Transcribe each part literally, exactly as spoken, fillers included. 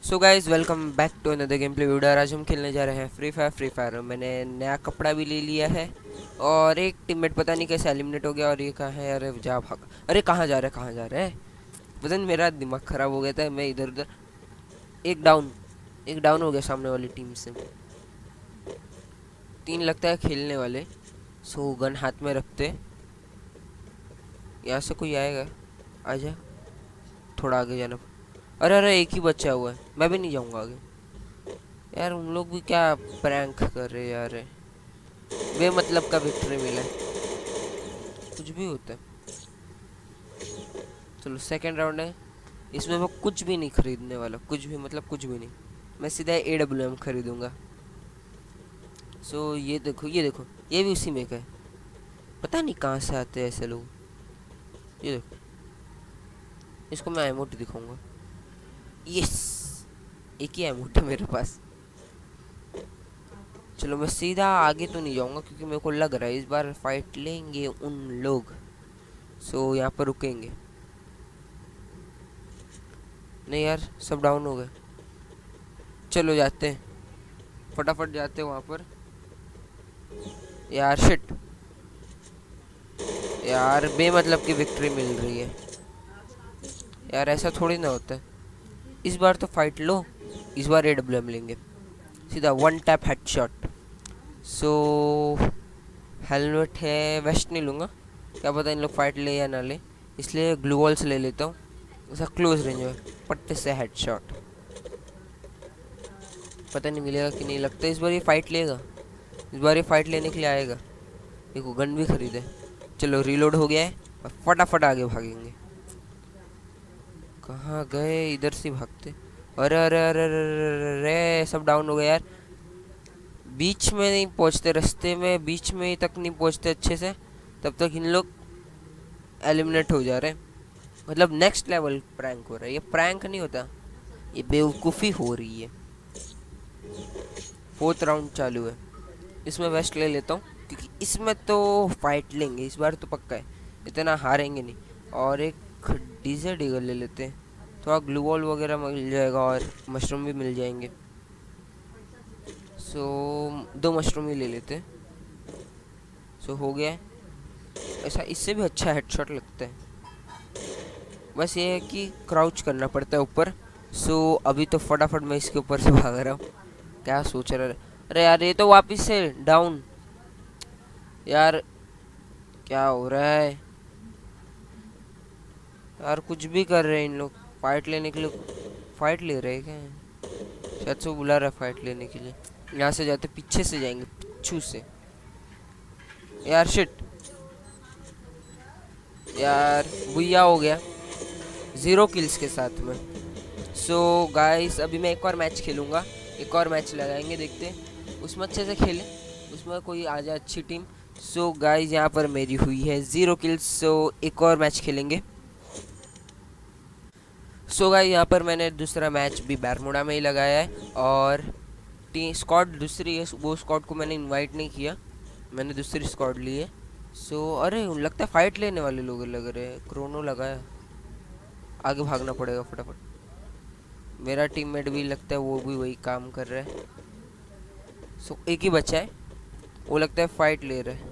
So guys welcome back to another game play video. आज हम खेलने जा रहे हैं फ्री फायर फ्री फायर मैंने नया कपड़ा भी ले लिया है और एक टीममेट पता नहीं कैसे एलिमिनेट हो गया। और ये कहाँ है? अरे जा भाग। अरे कहाँ जा रहा है, कहाँ जा रहा है? पता नहीं, मेरा दिमाग खराब हो गया था। मैं इधर उधर। एक डाउन, एक डाउन हो गया सामने वाली टीम से। तीन लगता है खेलने वाले। सो गन हाथ में रखते, यहाँ से कोई आएगा। आजा, थोड़ा आगे जाना। अरे अरे एक ही बच्चा हुआ है, मैं भी नहीं जाऊंगा आगे। यार उन लोग भी क्या प्रैंक कर रहे यार। वे मतलब का विक्ट्री मिला है, कुछ भी होता है। चलो सेकंड राउंड है, इसमें मैं कुछ भी नहीं खरीदने वाला, कुछ भी मतलब कुछ भी नहीं। मैं सीधा ए डब्ल्यू एम खरीदूंगा। सो ये देखो, ये देखो, ये भी उसी में का है। पता नहीं कहाँ से आते हैं ऐसे लोग। ये देखो, इसको मैं एमोट दिखाऊंगा। यस, एक ही एमोट है मेरे पास। चलो मैं सीधा आगे तो नहीं जाऊंगा क्योंकि मेरे को लग रहा है इस बार फाइट लेंगे उन लोग। सो यहाँ पर रुकेंगे नहीं यार, सब डाउन हो गए। चलो जाते हैं, फटाफट जाते हैं वहाँ पर। यार शिट, यार बेमतलब की विक्ट्री मिल रही है यार, ऐसा थोड़ी ना होता है। इस बार तो फाइट लो, इस बार ए डब्ल्यू एम लेंगे सीधा, one tap headshot. So helmet है, वेस्ट नहीं लूँगा, क्या पता इन लोग फाइट ले या ना ले, इसलिए ग्लू वॉल्स ले लेता हूँ। ऐसा क्लोज रेंज में पट्टे से हेडशॉट। पता नहीं मिलेगा कि नहीं, लगता है इस बार ये फाइट लेगा। इस बार ये फाइट लेने के लिए आएगा। देखो गन भी खरीदे। चलो रीलोड हो गया है और फटाफट आगे भागेंगे। कहाँ गए? इधर से भागते। अरे अरे अरे अरे अरे, सब डाउन हो गए यार। बीच में नहीं पहुंचते, रास्ते में बीच में तक नहीं पहुंचते अच्छे से, तब तक इन लोग एलिमिनेट हो जा रहे हैं। मतलब नेक्स्ट लेवल प्रैंक हो रहा है। ये प्रैंक नहीं होता, ये बेवकूफ़ी हो रही है। फोर्थ राउंड चालू है, इसमें वेस्ट ले लेता हूँ क्योंकि इसमें तो फाइट लेंगे इस बार तो पक्का है, इतना हारेंगे नहीं। और एक डीजे डीगल ले लेते हैं, थोड़ा ग्लू वॉल वगैरह मिल जाएगा और मशरूम भी मिल जाएंगे। सो दो मशरूम ही ले लेते हैं। सो हो गया है। ऐसा इससे भी अच्छा हेडशॉट लगता है, बस ये है कि क्राउच करना पड़ता है ऊपर। सो अभी तो फटाफट मैं इसके ऊपर से भाग रहा हूँ। क्या सोच रहा है? अरे यार ये तो वापस से डाउन। यार क्या हो रहा है यार? कुछ भी कर रहे हैं इन लोग, फाइट लेने के लिए फाइट ले रहे हैं क्या? शायद से बुला रहा है फाइट लेने के लिए। यहाँ से जाते, पीछे से जाएंगे, पिछू से। यार शिट, यार बुया हो गया ज़ीरो किल्स के साथ में। सो so, गाइस अभी मैं एक और मैच खेलूँगा, एक और मैच लगाएंगे, देखते हैं उसमें अच्छे से खेलें, उसमें कोई आ जाए अच्छी टीम। सो so, गाइस यहाँ पर मेरी हुई है ज़ीरो किल्स। सो एक और मैच खेलेंगे। सो so, गाइस यहाँ पर मैंने दूसरा मैच भी बैरमुडा में ही लगाया है और टी स्क्वाड दूसरी है, वो स्क्वाड को मैंने इनवाइट नहीं किया, मैंने दूसरी स्क्वाड ली है। सो so, अरे लगता है फाइट लेने वाले लोग लग रहे हैं। क्रोनो लगाया, आगे भागना पड़ेगा फटाफट। मेरा टीममेट भी लगता है वो भी वही काम कर रहा है। सो so, एक ही बच्चा है, वो लगता है फाइट ले रहा है।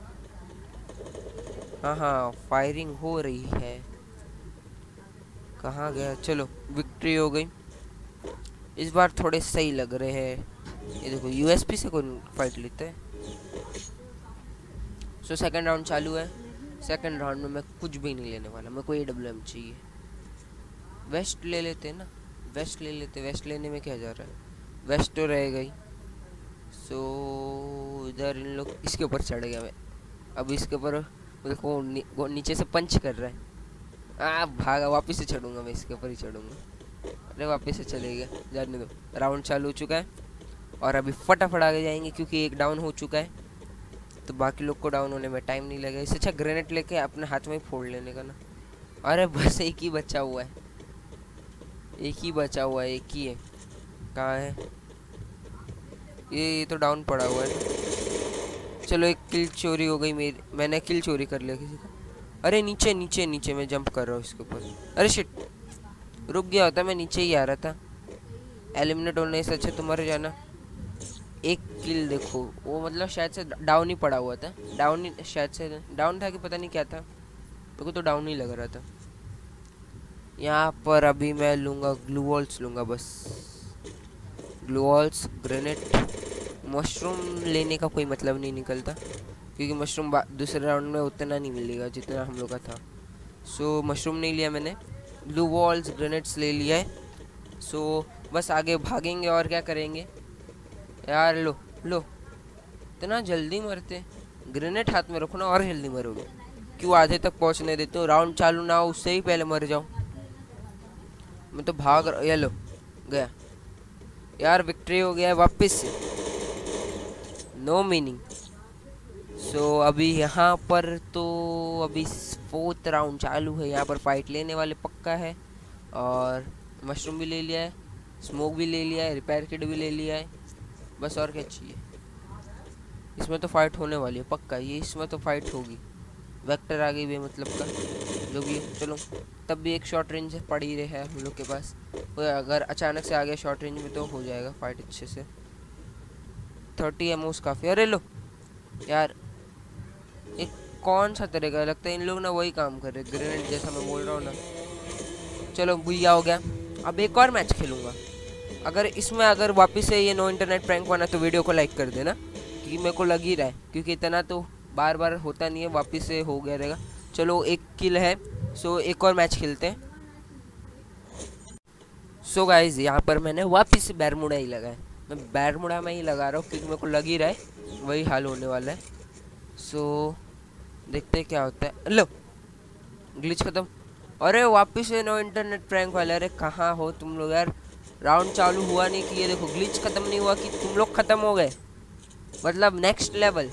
हाँ हाँ, फायरिंग हो रही है। कहाँ गया? चलो विक्ट्री हो गई। इस बार थोड़े सही लग रहे हैं। ये देखो यूएसपी से कौन फाइट लेता है। सो सेकंड राउंड चालू है। सेकंड राउंड में मैं कुछ भी नहीं लेने वाला, मेरे को ए डब्ल्यू एम चाहिए। वेस्ट ले लेते हैं ना, वेस्ट ले लेते। वेस्ट लेने में क्या जा रहा है, वेस्ट तो रहेगा ही। सो इधर इन लोग, इसके ऊपर चढ़ गया मैं। अब इसके ऊपर देखो नी, वो नीचे से पंच कर रहा है। आ भागा, वापस से चढ़ूंगा मैं, इसके ऊपर ही चढ़ूंगा। अरे वापस से चले गया, जाने दो। राउंड चालू हो चुका है और अभी फटाफट आगे जाएंगे क्योंकि एक डाउन हो चुका है, तो बाकी लोग को डाउन होने में टाइम नहीं लगेगा। इससे अच्छा ग्रेनेड लेके अपने हाथ में ही फोड़ लेने का ना। अरे बस एक ही बचा हुआ है, एक ही बचा हुआ है, एक ही है। कहाँ है ये? ये तो डाउन पड़ा हुआ है। चलो एक किल चोरी हो गई मेरी, मैंने किल चोरी कर लिया किसी का। अरे नीचे नीचे नीचे, मैं जंप कर रहा हूँ इसके ऊपर। अरे शिट, रुक गया होता, मैं नीचे ही आ रहा था। एलिमिनेट होने से अच्छा तुम्हारे जाना। एक किल देखो, वो मतलब शायद से डाउन ही पड़ा हुआ था, डाउन ही शायद से डाउन था कि पता नहीं क्या था, मेरे को तो डाउन ही लग रहा था। यहाँ पर अभी मैं लूँगा ग्लू वॉल्स लूँगा, बस ग्लू वॉल्स, ग्रेनेड। मशरूम लेने का कोई मतलब नहीं निकलता, क्योंकि मशरूम दूसरे राउंड में उतना नहीं मिलेगा जितना हम लोग का था। सो मशरूम नहीं लिया मैंने, ग्लू वॉल्स ग्रेनेड्स ले लिया है। सो बस आगे भागेंगे और क्या करेंगे यार। लो लो, इतना जल्दी मरते, ग्रेनेड हाथ में रखो ना और जल्दी मरोगे। क्यों आधे तक पहुंचने देते हो, राउंड चालू ना हो उससे ही पहले मर जाओ। मैं तो भाग रहा, ये लो गया यार, विक्ट्री हो गया है वापस से, नो मीनिंग। सो अभी यहाँ पर तो अभी फोर्थ राउंड चालू है, यहाँ पर फाइट लेने वाले पक्का है। और मशरूम भी ले लिया है, स्मोक भी ले लिया है, रिपेयर किट भी ले लिया है, बस और क्या चाहिए। इसमें तो फाइट होने वाली है पक्का, ये इसमें तो फाइट होगी। वेक्टर आ गई भी मतलब का जो भी है, चलो तब भी एक शॉर्ट रेंज पड़ ही रहा है हम लोग के पास, अगर अचानक से आ गया शॉर्ट रेंज में तो हो जाएगा फाइट अच्छे से। थर्टी एमओस काफ़ी। अरे लो यार, एक कौन सा तरीका, लगता है इन लोग ना वही काम कर रहे, ग्रेनेड जैसा मैं बोल रहा हूँ ना। चलो बुया हो गया, अब एक और मैच खेलूँगा। अगर इसमें अगर वापस से ये नो इंटरनेट प्रैंक बना तो वीडियो को लाइक कर देना, क्योंकि मेरे को लग ही रहा है, क्योंकि इतना तो बार बार होता नहीं है, वापस से हो गया रहेगा। चलो एक किल है, सो एक और मैच खेलते हैं। सो गाइज यहाँ पर मैंने वापस से बैरमुडा ही लगाया, मैं बैरमुडा में ही लगा रहा हूँ, क्योंकि मेरे को लग ही रहा है वही हाल होने वाला है। सो देखते हैं क्या होता है। लो ग्लिच खत्म। अरे वापस से नो इंटरनेट प्रैंक वाले, अरे कहाँ हो तुम लोग यार, राउंड चालू हुआ नहीं कि ये देखो ग्लिच खत्म नहीं हुआ कि तुम लोग खत्म हो गए, मतलब नेक्स्ट लेवल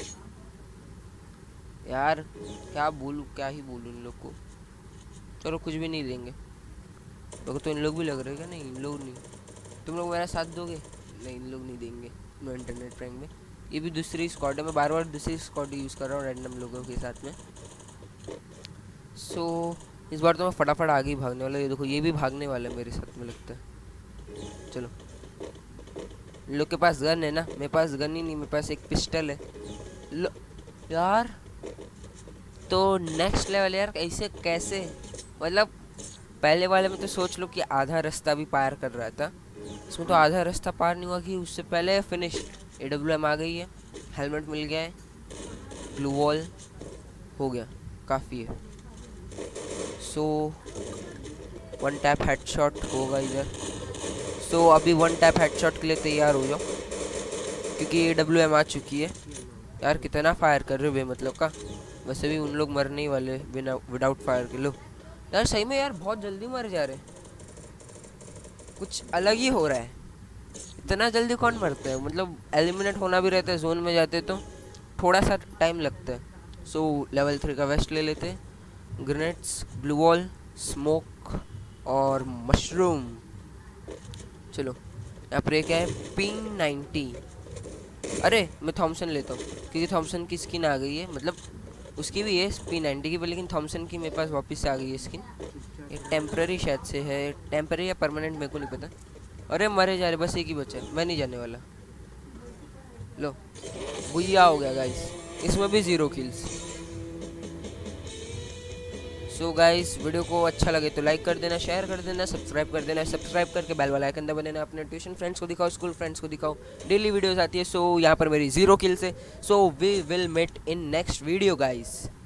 यार। क्या बोलूँ, क्या ही बोलूँ इन लोग को। चलो कुछ भी नहीं लेंगे, लोग तो इन लोग भी लग रहे हैं, नहीं इन लोग नहीं। तुम लोग मेरा साथ दोगे? नहीं इन लोग नहीं देंगे नो इंटरनेट प्रैंक में। ये भी दूसरी स्क्वाड है, मैं बार बार दूसरी स्क्वाड यूज़ कर रहा हूँ रैंडम लोगों के साथ में। सो so, इस बार तो मैं फटाफट आगे ही भागने वाला, ये देखो ये भी भागने वाला है मेरे साथ में लगता है। चलो इन लोग के पास गन है ना, मेरे पास गन ही नहीं, मेरे पास एक पिस्टल है। लो यार, तो नेक्स्ट लेवल यार, ऐसे कैसे, मतलब पहले वाले में तो सोच लो कि आधा रास्ता भी पार कर रहा था, इसमें तो आधा रास्ता पार नहीं हुआ कि उससे पहले फिनिश। ए डब्ल्यू एम आ गई है, हेलमेट मिल गया है, ग्लू वॉल हो गया, काफ़ी है। सो वन टैप हेडशॉट होगा इधर। सो so, अभी वन टैप हेडशॉट के लिए तैयार हो जाओ, क्योंकि ए डब्ल्यू एम आ चुकी है। यार कितना फायर कर रहे हो बेमतलब का, वैसे भी उन लोग मरने ही वाले बिना विदाउट फायर के। लो यार सही में यार बहुत जल्दी मर जा रहे, कुछ अलग ही हो रहा है, इतना जल्दी कौन मरता है। मतलब एलिमिनेट होना भी रहता है, जोन में जाते तो थोड़ा सा टाइम लगता है। सो लेवल थ्री का वेस्ट ले लेते हैं, ग्रेनेड्स, ब्लू वॉल, स्मोक और मशरूम। चलो यहाँ पर क्या है, पिंग नाइन्टी। अरे मैं थॉमसन लेता हूँ, क्योंकि थॉमसन की स्किन आ गई है, मतलब उसकी भी है पी नाइन्टी की, लेकिन थॉमसन की मेरे पास वापस से आ गई है स्किन। ये टेम्पररी शायद से है, टेम्पररी या परमानेंट मेरे को नहीं पता। अरे मरे जा रहे, बस एक ही बचा है, मैं नहीं जाने वाला। लो बुया हो गया गाइस, इसमें भी zero kills. So guys video को अच्छा लगे तो लाइक कर देना, शेयर कर देना, सब्सक्राइब कर देना, सब्सक्राइब करके बेल वाला आइकन दबा देना। अपने ट्यूशन फ्रेंड्स को दिखाओ, स्कूल फ्रेंड्स को दिखाओ, डेली वीडियोस आती है। सो यहाँ पर मेरी जीरो किल्स है। So we will met in next video guys.